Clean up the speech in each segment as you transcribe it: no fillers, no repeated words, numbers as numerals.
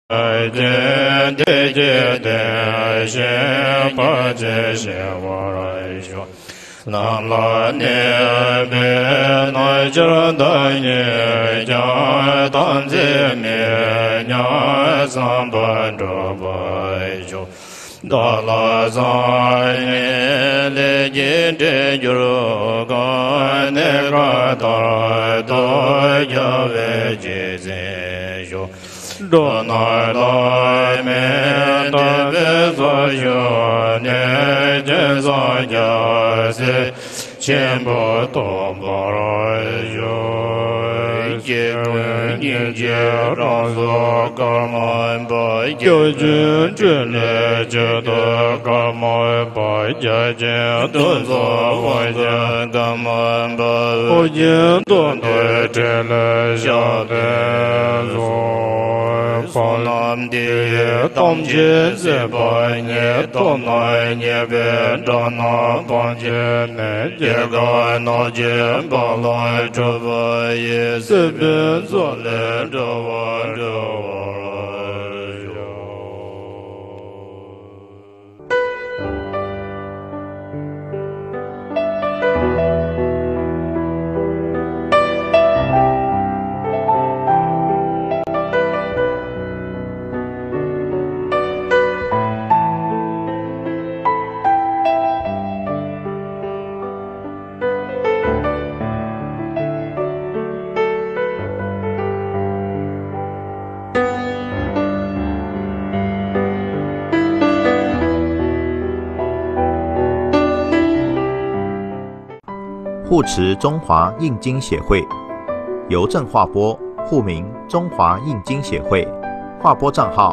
见地见地心不见心我来说。南无涅槃乃至大涅迦当界灭涅三般若波修。达拉萨耶勒吉哲觉罗嘎那嘎达达呀维吉ze修。罗那拉梅达维萨修涅杰萨呀塞千波多波罗修。结婚迎接让所伽曼巴有君之列觉得伽曼巴家见顿所我见伽曼巴我见顿对这了小的所法南地当今是百年当来年边张那帮见内结个那见巴来这个也是边做来这我这我护持中华印经协会，邮政划拨，户名中华印经协会，划拨账号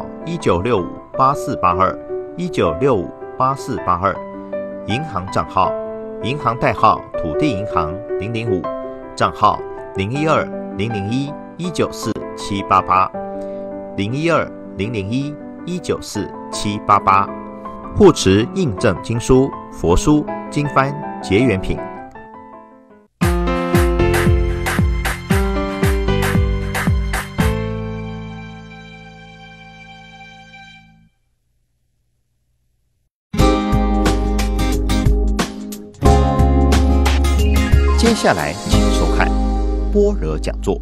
19658482，19658482，银行账号，银行代号土地银行005，账号012-001-194-788，012-001-194-788，护持印证经书、佛书、经幡、结缘品。接下来请收看般若讲座。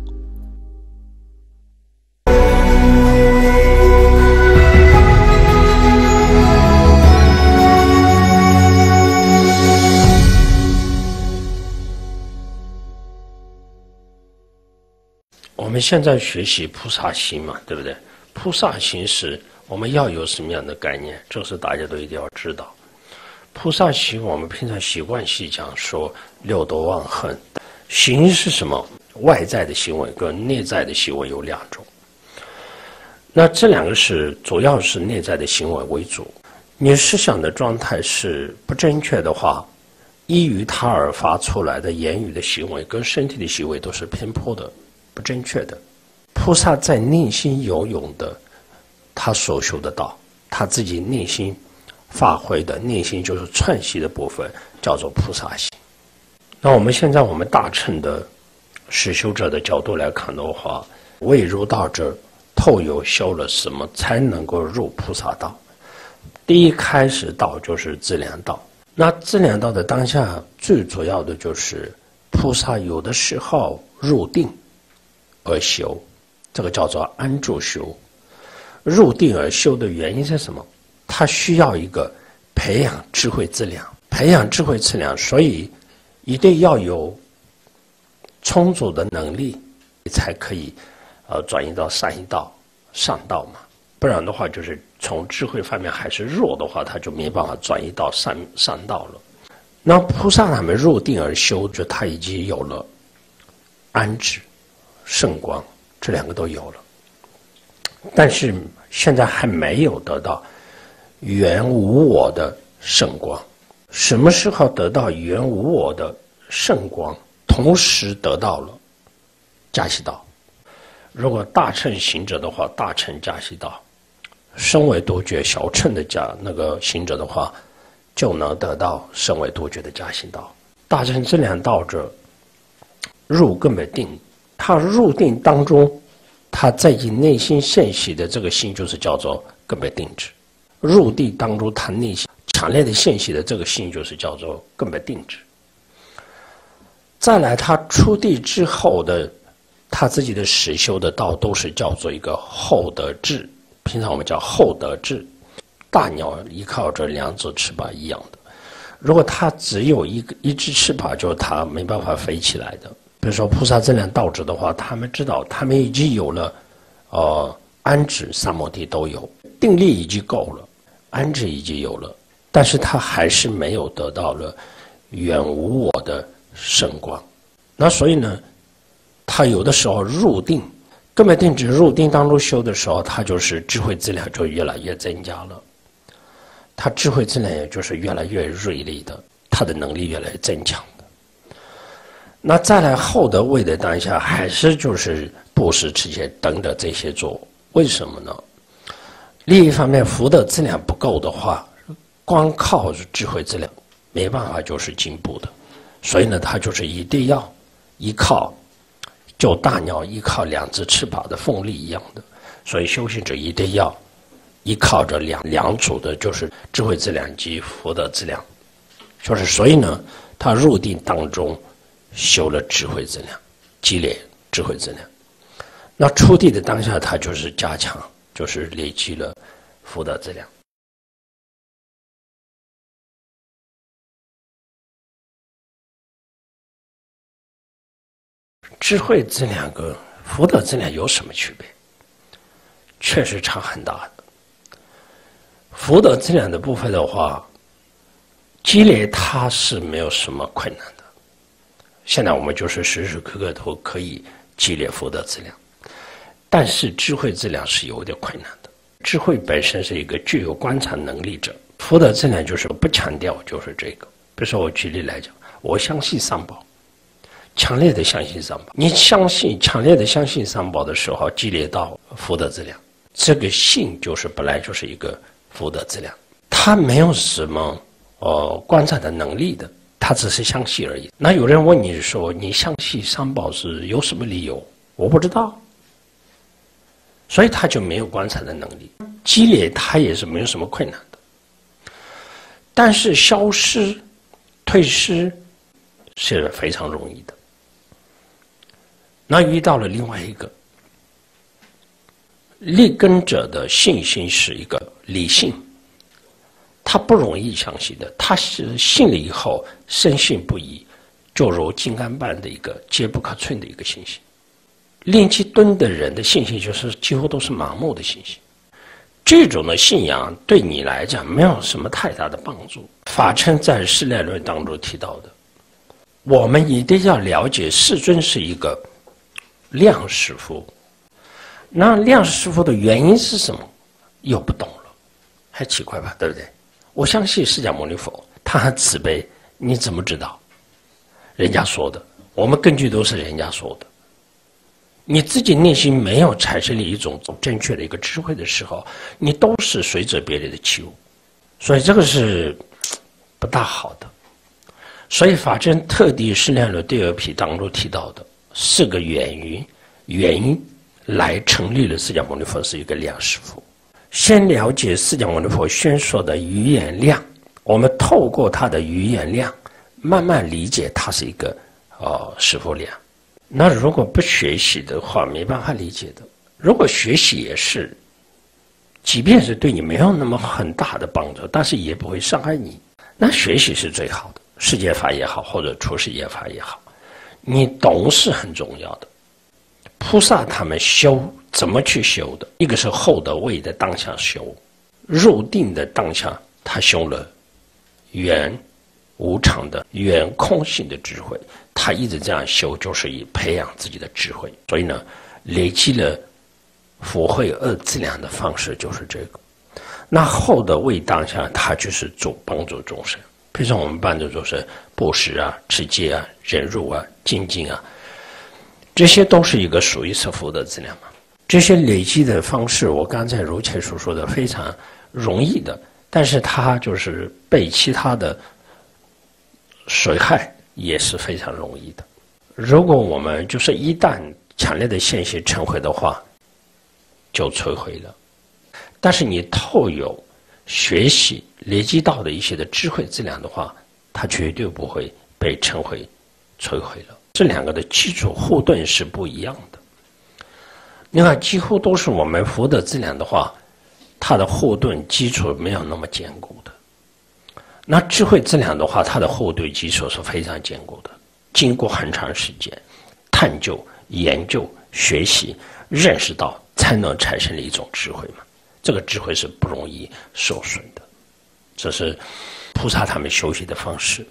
我们现在学习菩萨行嘛，对不对？菩萨行是我们要有什么样的概念？这是大家都一定要知道。菩萨行，我们平常习惯性讲说六度忘恨。行是什么？外在的行为跟内在的行为有两种。那这两个是主要是内在的行为为主。你思想的状态是不正确的话，依于他而发出来的言语的行为跟身体的行为都是偏颇的、不正确的。菩萨在内心游泳的，他所修的道，他自己内心发挥的内心就是串习的部分，叫做菩萨行。那我们现在我们大乘的实修者的角度来看的话，未入道者透有修了什么才能够入菩萨道？第一开始道就是资粮道。那资粮道的当下最主要的就是菩萨有的时候入定而修，这个叫做安住修。入定而修的原因是什么？他需要一个培养智慧资粮，培养智慧资粮，所以一定要有充足的能力，才可以转移到善意道、上道嘛。不然的话，就是从智慧方面还是弱的话，他就没办法转移到上道了。那菩萨他们入定而修，就他已经有了安止、圣光，这两个都有了，但是现在还没有得到原无我的圣光。什么时候得到原无我的圣光，同时得到了迦西道？如果大乘行者的话，大乘迦西道；声闻独觉小乘的行者的话，就能得到声闻独觉的迦西道。大乘这两道者入根本定，他入定当中， 他在以内心现习的这个心，就是叫做根本定止。入地当中，他内心强烈的现习的这个心，就是叫做根本定止。再来，他出地之后的他自己的实修的道，都是叫做一个后得智。平常我们叫后得智。大鸟依靠着两只翅膀一样的，如果它只有一只翅膀，就是它没办法飞起来的。比如说菩萨资粮道者的话，他们知道他们已经有了安止、三摩地都有，定力已经够了，安止已经有了，但是他还是没有得到了远无我的圣光。那所以呢，他有的时候入定，根本定止入定当中修的时候，他就是智慧资粮就越来越增加了，他智慧资粮也就是越来越锐利的，他的能力越来越增强的。那再来后得位的当下，还是就是布施、持戒等等这些做。为什么呢？另一方面，福德资粮不够的话，光靠智慧资粮没办法就是进步的。所以呢，他就是一定要依靠，就大鸟依靠两只翅膀的凤力一样的。所以修行者一定要依靠着两组的，就是智慧资粮及福德资粮。就是所以呢，他入定当中修了智慧资粮，积累智慧资粮。那出地的当下，他就是加强，就是累积了福德资粮。智慧资粮跟福德资粮有什么区别？确实差很大的。福德资粮的部分的话，积累它是没有什么困难的。现在我们就是时时刻刻都可以积累福德资粮，但是智慧资粮是有点困难的。智慧本身是一个具有观察能力者，福德资粮就是不强调，就是这个。比如说我举例来讲，我相信三宝，强烈的相信三宝。你强烈的相信三宝的时候，积累到福德资粮，这个信就是本来就是一个福德资粮，它没有什么观察的能力的，他只是相信而已。那有人问你说，你相信三宝是有什么理由？我不知道，所以他就没有观察的能力，积累他也是没有什么困难的。但是消失、退失是非常容易的。那遇到了另外一个立根者的信心是一个理性，他不容易相信的，他是信了以后深信不疑，就如金刚般的一个坚不可摧的一个信心。练气敦的人的信心就是几乎都是盲目的信心，这种的信仰对你来讲没有什么太大的帮助。法称在《释量论》当中提到的，我们一定要了解世尊是一个量师父。那量师父的原因是什么？又不懂了，还奇怪吧，对不对？我相信释迦牟尼佛，他很慈悲，你怎么知道？人家说的，我们根据都是人家说的。你自己内心没有产生了一种正确的一个智慧的时候，你都是随着别人的起舞，所以这个是不大好的。所以法真特地释量论第2品当中提到的4个原因来成立了释迦牟尼佛是一个量师父。先了解释迦牟尼佛宣说的语言量，我们透过他的语言量慢慢理解他是一个师父量。那如果不学习的话，没办法理解的。如果学习也是，即便是对你没有那么很大的帮助，但是也不会伤害你，那学习是最好的。世界法也好，或者出世间法也好，你懂是很重要的。菩萨他们修怎么去修的？一个是后得位的当下修，入定的当下他修了圆无常的圆空性的智慧，他一直这样修，就是以培养自己的智慧。所以呢，累积了福慧2资粮的方式就是这个。那后的位当下，他就是帮助众生。比如说我们帮助众生布施啊、持戒啊、忍辱啊、精进啊，这些都是一个属于是福德资粮嘛。这些累积的方式，我刚才如前所说的非常容易的，但是它就是被其他的损害也是非常容易的。如果我们就是一旦强烈的现行成慧的话， 就摧毁了。但是你透有学习累积到的一些的智慧质量的话，它绝对不会被摧毁了。这两个的基础护盾是不一样的。你看，几乎都是我们福德质量的话，它的护盾基础没有那么坚固的。那智慧质量的话，它的护盾基础是非常坚固的。经过很长时间探究、研究、学习、认识到，才能产生了一种智慧嘛。这个智慧是不容易受损的，这是菩萨他们修习的方式。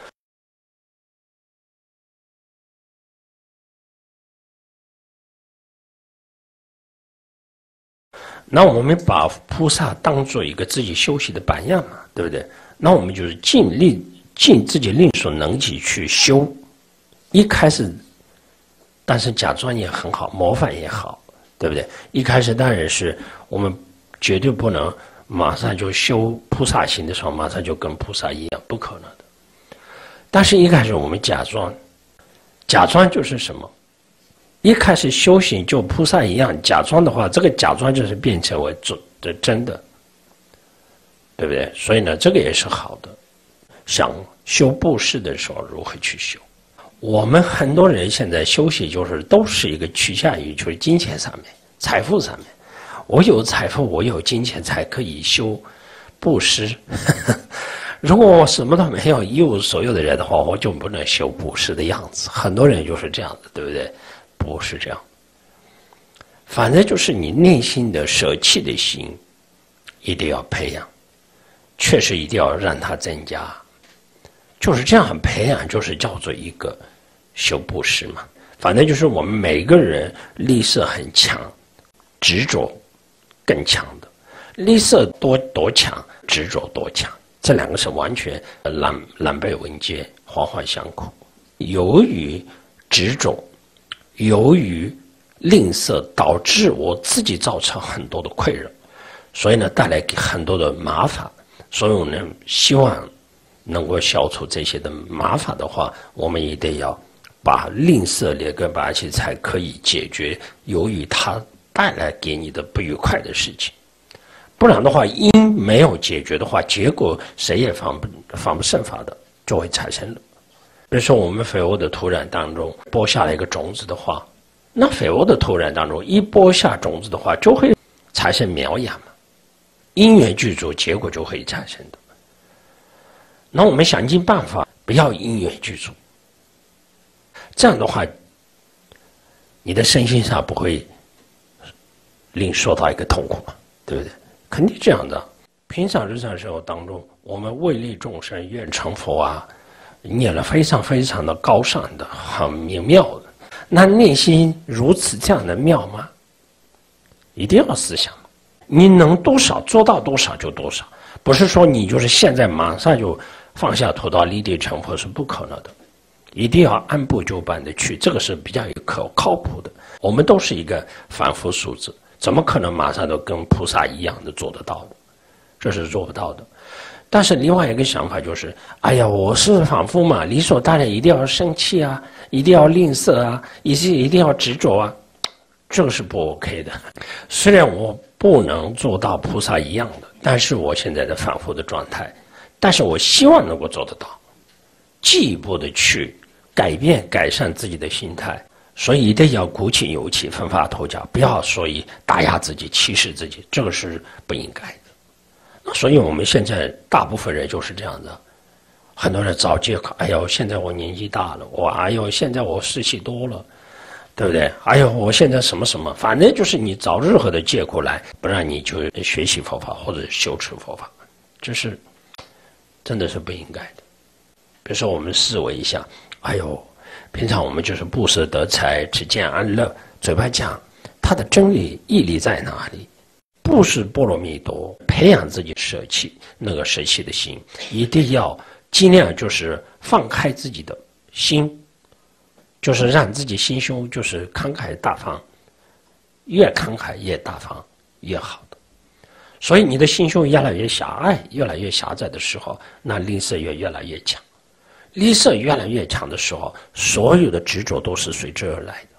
那我们把菩萨当做一个自己修习的榜样嘛，对不对？那我们就是尽自己力所能及去修。一开始，但是假装也很好，模范也好，对不对？一开始当然是我们绝对不能马上就修菩萨行的时候，马上就跟菩萨一样，不可能的。但是一开始我们假装就是什么？一开始修行就菩萨一样，假装的话，这个假装就是变成为真的，对不对？所以呢，这个也是好的。想修布施的时候如何去修？我们很多人现在修行都是一个趋向于就是金钱上面、财富上面。我有财富，我有金钱才可以修布施。如果我什么都没有，一无所有的人的话，我就不能修布施的样子。很多人就是这样子，对不对？不是这样，反正就是你内心的舍弃的心一定要培养，确实一定要让它增加，就是这样培养，就是叫做一个修布施嘛。反正就是我们每个人力色很强，执着更强的，力色多强，执着多强，这两个是完全南北文接，环环相扣。由于执着，由于吝啬，导致我自己造成很多的困扰，所以呢带来很多的麻烦。所以我们希望能够消除这些的麻烦的话，我们一定要把吝啬劣根拔起，才可以解决由于它带来给你的不愉快的事情。不然的话，因没有解决的话，结果谁也防不胜防的就会产生了。比如说我们肥沃的土壤当中播下了一个种子的话，那肥沃的土壤当中一播下种子的话，就会产生苗芽嘛，因缘具足，结果就会产生的。那我们想尽办法不要因缘具足，这样的话你的身心上不会另受到一个痛苦嘛，对不对？肯定这样的。平常日常生活当中，我们为利众生愿成佛啊，念了非常非常的高尚的，很明妙的，那内心如此这样的妙吗？一定要思想，你能多少做到多少就多少，不是说你就是现在马上就放下屠刀立地成佛，是不可能的。一定要按部就班的去，这个是比较靠谱的。我们都是一个凡夫俗子，怎么可能马上都跟菩萨一样的做得到的？这是做不到的。但是另外一个想法就是，哎呀，我是凡夫嘛，理所当然一定要生气啊，一定要吝啬啊，一定要执着啊，这个是不 OK 的。虽然我不能做到菩萨一样的，但是我现在的凡夫的状态，但是我希望能够做得到，进一步的去改善自己的心态。所以一定要鼓起勇气，奋发图强，不要所以打压自己、歧视自己，这个是不应该的。那所以我们现在大部分人就是这样的，很多人找借口，哎呦，现在我年纪大了，哎呦，现在我事情多了，对不对？哎呦，我现在什么什么，反正就是你找任何的借口来不让你去学习佛法或者修持佛法，这是真的是不应该的。比如说我们思维一下，哎呦，平常我们就是布施得财，只见安乐，嘴巴讲，它的真理义理在哪里？布施波罗蜜多，培养自己舍弃那个舍弃的心，一定要尽量就是放开自己的心，就是让自己心胸就是慷慨大方，越慷慨越大方越好的。所以你的心胸越来越狭隘，越来越狭窄的时候，那吝啬越来越强。吝啬越来越强的时候，所有的执着都是随之而来的。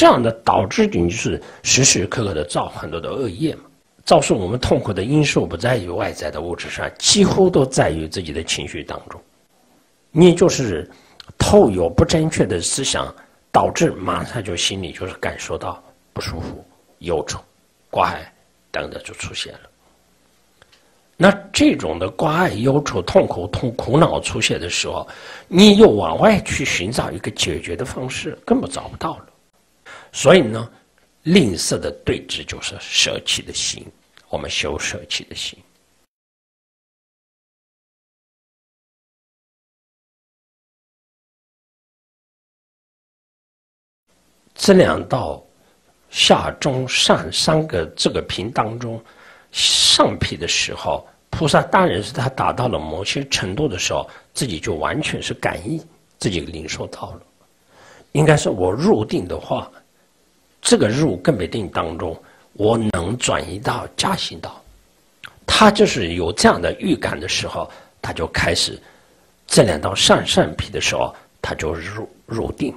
这样的导致你就是时时刻刻的造很多的恶业嘛。造成我们痛苦的因素不在于外在的物质上，几乎都在于自己的情绪当中。你就是透有不正确的思想，导致马上就心里就是感受到不舒服、忧愁、挂碍等等就出现了。那这种的挂碍、忧愁、痛苦、苦恼出现的时候，你又往外去寻找一个解决的方式，根本找不到了。所以呢，吝啬的对峙就是舍弃的心，我们修舍弃的心。这两道下中上三个这个品当中，上品的时候，菩萨当然是他达到了某些程度的时候，自己就完全是感应，自己领受到了。应该是我入定的话，这个入根本定当中，我能转移到加行道。他就是有这样的预感的时候，他就开始这两道上品的时候，他就入定。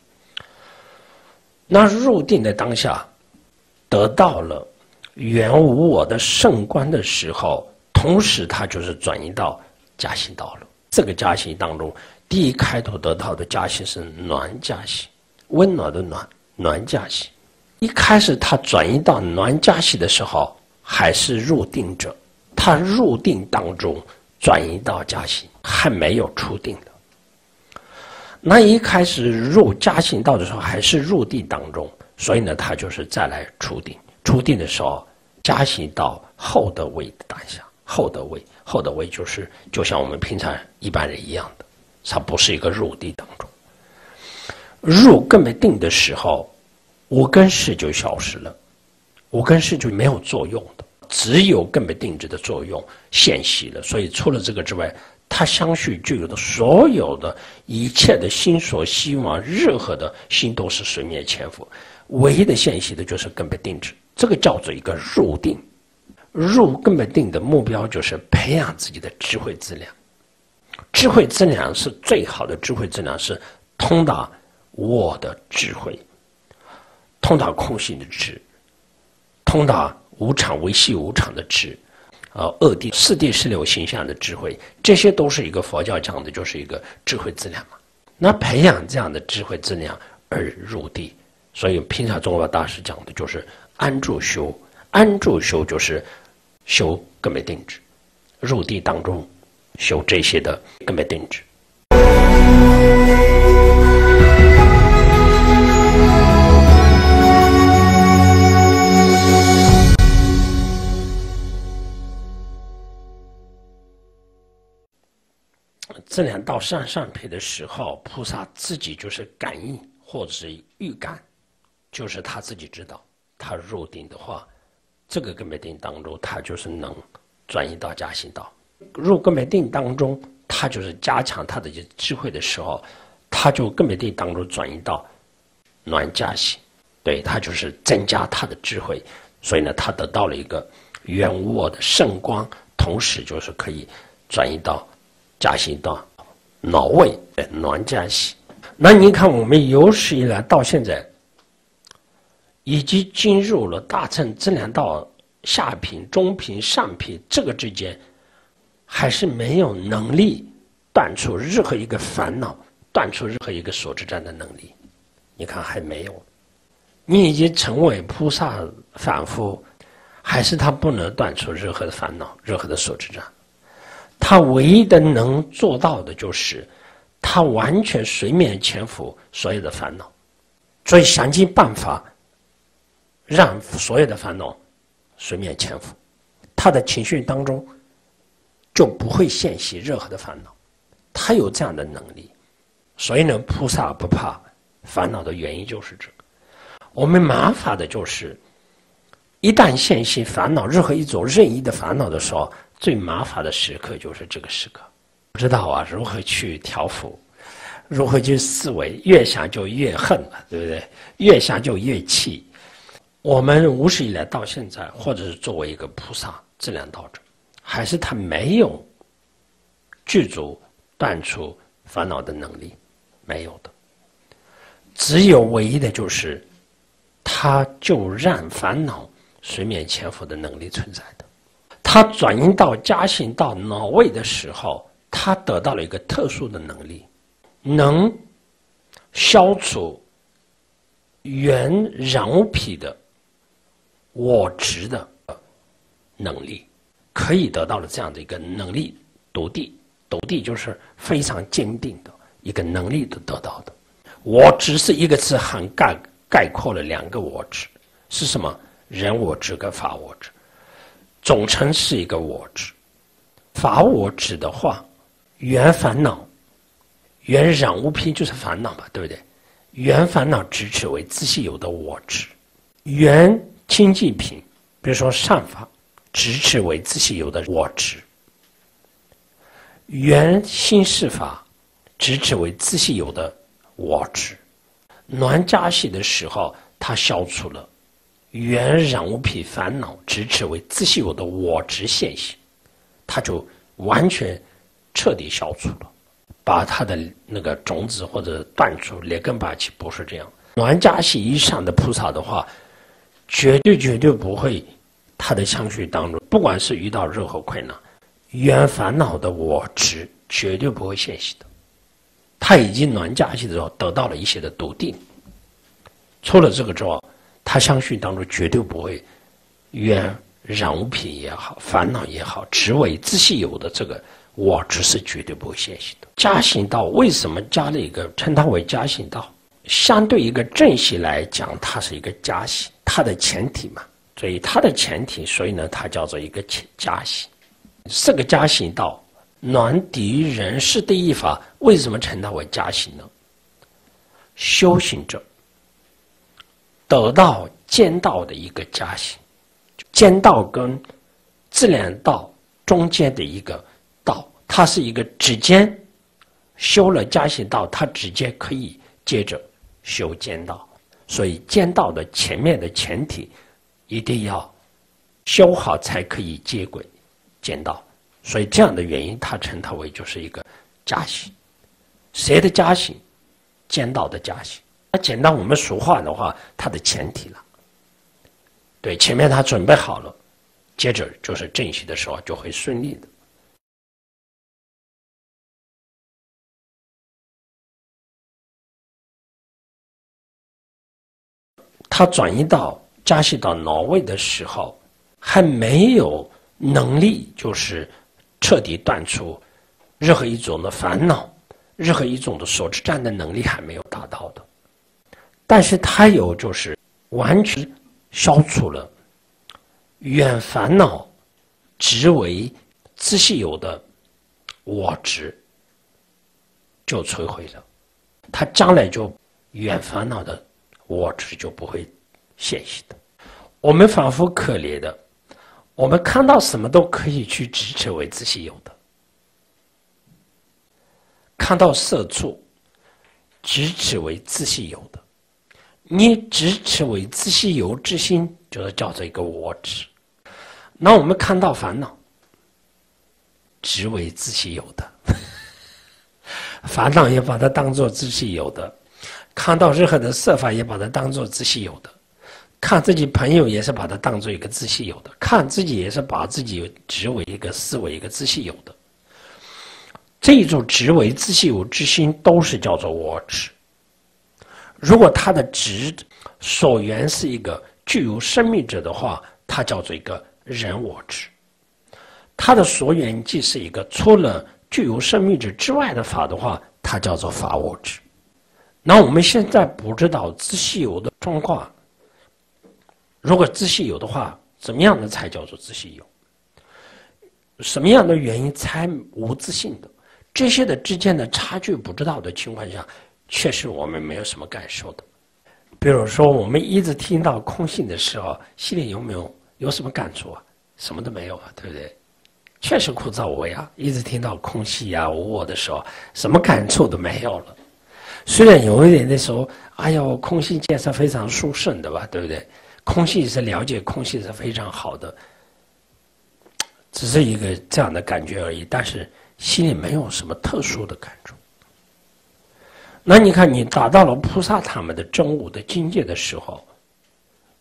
那入定的当下，得到了原无我的圣观的时候，同时他就是转移到加行道了。这个加行当中，第一开头得到的加行是暖加行，温暖的暖，暖加行。一开始他转移到暖加行的时候，还是入定者，他入定当中转移到加行，还没有出定的。那一开始入加行道的时候，还是入定当中，所以呢，他就是再来出定。出定的时候，加行道后的位的当下，后的位就是就像我们平常一般人一样的，它不是一个入定当中。入根本定的时候，无根识就消失了，无根识就没有作用的，只有根本定智的作用现息了。所以除了这个之外，它相续具有的所有的一切的心所希望，任何的心都是随灭潜伏，唯一的现息的就是根本定智，这个叫做一个入定。入根本定的目标就是培养自己的智慧资粮，智慧资粮是最好的智慧资粮，是通达我的智慧，通达空性的智，通达无常唯系无常的智，二谛四谛十六形象的智慧，这些都是一个佛教讲的，就是一个智慧资粮嘛。那培养这样的智慧资粮而入地，所以平常中国大师讲的就是安住修，安住修就是修根本定智，入地当中修这些的根本定智。这两道上品的时候，菩萨自己就是感应或者是预感，就是他自己知道，他入定的话，这个根本定当中，他就是能转移到加行道。入根本定当中，他就是加强他的智慧的时候，他就根本定当中转移到暖加行，对，他就是增加他的智慧，所以呢，他得到了一个圆无我的圣光，同时就是可以转移到加行道脑位暖加行。那你看我们有史以来到现在已经进入了大乘这两道下品、中品、上品，这个之间还是没有能力断除任何一个烦恼，断除任何一个所知障的能力。你看还没有，你已经成为菩萨反复，还是他不能断除任何的烦恼，任何的所知障。他唯一的能做到的就是他完全随面潜伏所有的烦恼，所以想尽办法让所有的烦恼随面潜伏，他的情绪当中就不会现息任何的烦恼，他有这样的能力。所以呢，菩萨不怕烦恼的原因就是这个。我们麻烦的就是一旦现息烦恼，任何一种任意的烦恼的时候，最麻烦的时刻就是这个时刻。不知道啊，如何去调伏，如何去思维，越想就越恨了，对不对？越想就越气。我们无始以来到现在，或者是作为一个菩萨质量道者，还是他没有具足断除烦恼的能力，没有的。只有唯一的就是他就让烦恼随面潜伏的能力存在的。他转移到家行到脑位的时候，他得到了一个特殊的能力，能消除原染物癖的我执的能力，可以得到了这样的一个能力笃定就是非常坚定的一个能力的得到的。我执是一个词概括了两个我执，是什么？人我执跟法我执，总称是一个我执。法我执的话，原烦恼、原染物癖就是烦恼嘛，对不对？原烦恼直指为自系有的我执，原清净品，比如说善法，直指为自系有的我执，原心事法，直指为自系有的我执。暖家系的时候，它消除了原染物癖烦恼直指为自系有的我执现行，它就完全彻底消除了，把它的那个种子或者断除劣根拔起，不是这样。暖家系以上的菩萨的话，绝对不会，他的相续当中，不管是遇到任何困难，原烦恼的我执绝对不会现行的。他已经暖家系的时候得到了一些的笃定，除了这个之后，他相续当中绝对不会原染物品也好，烦恼也好，只为自系有的这个我执是绝对不会现行的。家行道为什么加了一个称它为家行道？相对一个正系来讲，它是一个家行，它的前提嘛，所以它的前提，所以呢，它叫做一个家行。这个家行道，暖抵于人事第一法，为什么称它为家行呢？修行者得到间道的一个家行，间道跟自然道中间的一个道，它是一个指尖修了家行道，它直接可以接着修间道，所以间道的前面的前提一定要修好才可以接轨间道，所以这样的原因，它称它为就是一个家行。谁的家行？间道的家行。那简单我们俗话的话，它的前提了。对，前面他准备好了，接着就是正习的时候就会顺利的。他转移到家系到脑位的时候，还没有能力，就是彻底断除任何一种的烦恼，任何一种的所知占的能力还没有达到的。但是他有就是完全消除了原烦恼执为自系有的我执，就摧毁了。他将来就原烦恼的我执就不会现行的。我们仿佛可怜的，我们看到什么都可以去执持为自系有的，看到色处执持为自系有的，你执持为自系有之心，就是叫做一个我执。那我们看到烦恼，执为自系有的，烦恼也把它当作自系有的，看到任何的色法也把它当作自系有的，看自己朋友也是把它当作一个自系有的，看自己也是把自己执为一个视为一个自系有的。这一种执为自系有之心都是叫做我执。如果他的执所缘是一个具有生命者的话，它叫做一个人我执。它的所缘既是一个除了具有生命者之外的法的话，它叫做法我执。那我们现在不知道自系有的状况，如果自系有的话，怎么样的才叫做自系有？什么样的原因才无自性的？这些的之间的差距不知道的情况下，确实我们没有什么感受的。比如说我们一直听到空性的时候，心里有什么感触啊？什么都没有啊，对不对？确实枯燥无味啊，一直听到空性啊无我的时候，什么感触都没有了。虽然有一点的时候，哎呦，空性见是非常殊胜的吧，对不对？空性是了解空性是非常好的，只是一个这样的感觉而已，但是心里没有什么特殊的感触。那你看，你达到了菩萨他们的真悟的境界的时候，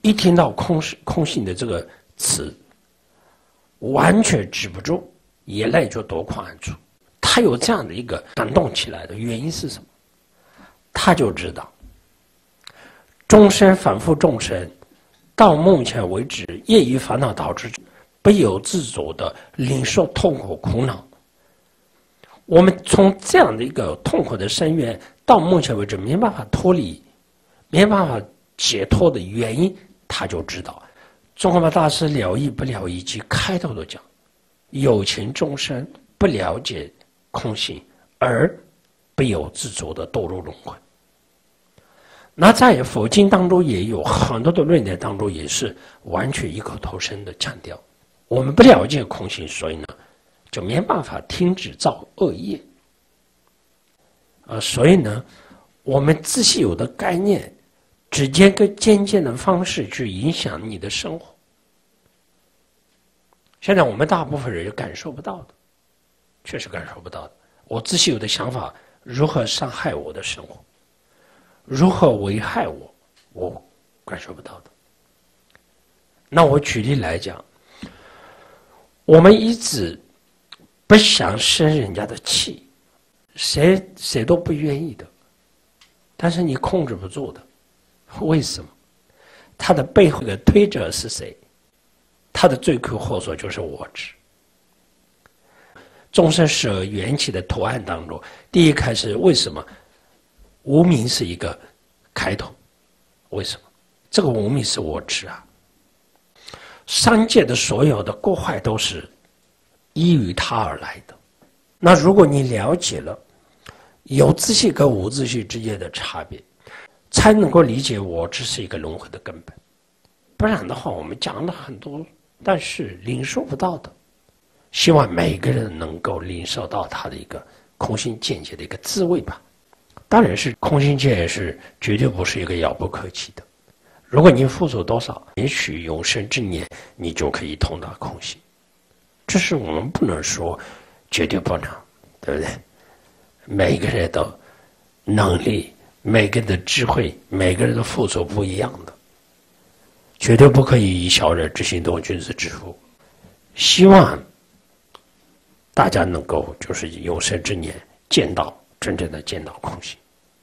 一听到空性的这个词，完全止不住，眼泪就夺眶而出。他有这样的一个感动起来的原因是什么？他就知道，终身反复众生，到目前为止，业余烦恼导致不由自主的领受痛苦苦恼。我们从这样的一个痛苦的深渊，到目前为止没办法脱离，没办法解脱的原因，他就知道。宗喀巴大师了义不了义及开头都讲，有情众生不了解空性，而不由自主的堕入轮回。那在佛经当中也有很多的论点当中也是完全异口同声的强调，我们不了解空性，所以呢就没办法停止造恶业。所以呢我们自己有的概念直接跟间接的方式去影响你的生活。现在我们大部分人感受不到的，确实感受不到的。我自己有的想法如何伤害我的生活，如何危害我，我感受不到的。那我举例来讲，我们一直不想生人家的气，谁都不愿意的，但是你控制不住的。为什么？他的背后的推者是谁？他的罪魁祸首就是我执。众生舍缘起的图案当中，第一开始为什么无明是一个开头？为什么？这个无明是我执啊。三界的所有的过坏都是依于他而来的。那如果你了解了有自性跟无自性之间的差别，才能够理解我执是一个轮回的根本。不然的话，我们讲了很多，但是领受不到的。希望每个人能够领受到他的一个空性见解的一个滋味吧。当然是空性见解是绝对不是一个遥不可及的。如果你付出多少，也许永生之年你就可以通达空性。这是我们不能说绝对不能，对不对？每个人的能力，每个人的智慧，每个人的付出不一样的，绝对不可以以小人之心度君子之腹。希望大家能够就是有生之年真正的见到空性。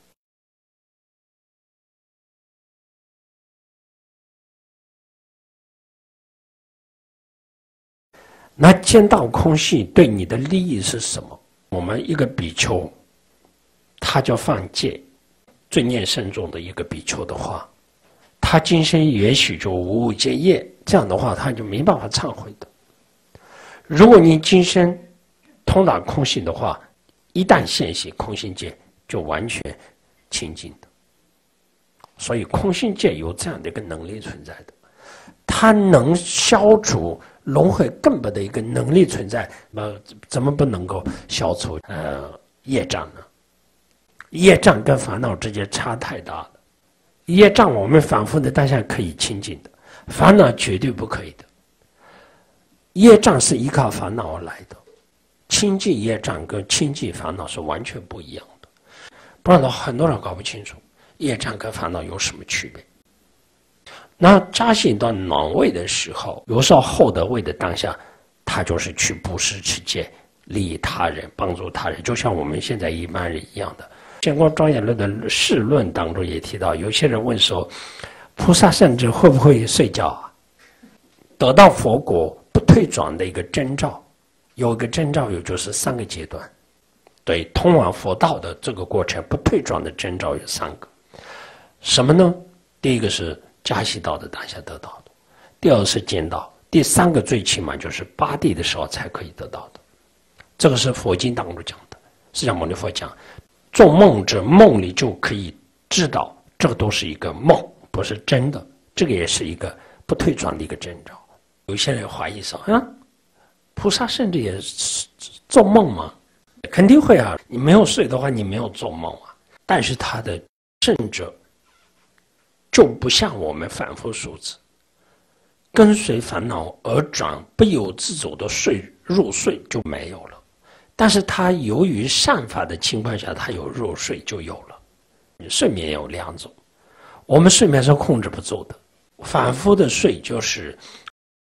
那见到空性对你的利益是什么？我们一个比丘，他叫犯戒，罪孽深重的一个比丘的话，他今生也许就无无戒业，这样的话他就没办法忏悔的。如果你今生通达空性的话，一旦现行空性界就完全清净的。所以空性界有这样的一个能力存在的，它能消除轮回根本的一个能力存在，怎么不能够消除业障呢？业障跟烦恼之间差太大了。业障我们反复的当下可以清净的，烦恼绝对不可以的。业障是依靠烦恼而来的，清净业障跟清净烦恼是完全不一样的。不然的话，很多人搞不清楚业障跟烦恼有什么区别。那扎行到暖位的时候，由少厚德位的当下，他就是去布施持戒，利益他人，帮助他人，就像我们现在一般人一样的。见光庄严论的释论当中也提到，有些人问说，菩萨圣者会不会睡觉啊？得到佛果不退转的一个征兆，有一个征兆，也就是3个阶段。对，通往佛道的这个过程不退转的征兆有3个。什么呢？第一个是加习道的当下得到的，第二个是见道，第3个最起码就是八地的时候才可以得到的。这个是佛经当中讲的。释迦牟尼佛讲，做梦者梦里就可以知道，这个都是一个梦，不是真的。这个也是一个不退转的一个征兆。有些人怀疑说，菩萨甚至也做梦吗？肯定会啊，你没有睡的话，你没有做梦啊。但是他的圣者就不像我们凡夫俗子，跟随烦恼而转，不由自主的入睡就没有了。但是他由于善法的情况下，他有入睡就有了。睡眠有2种，我们睡眠是控制不住的， 反复的睡就是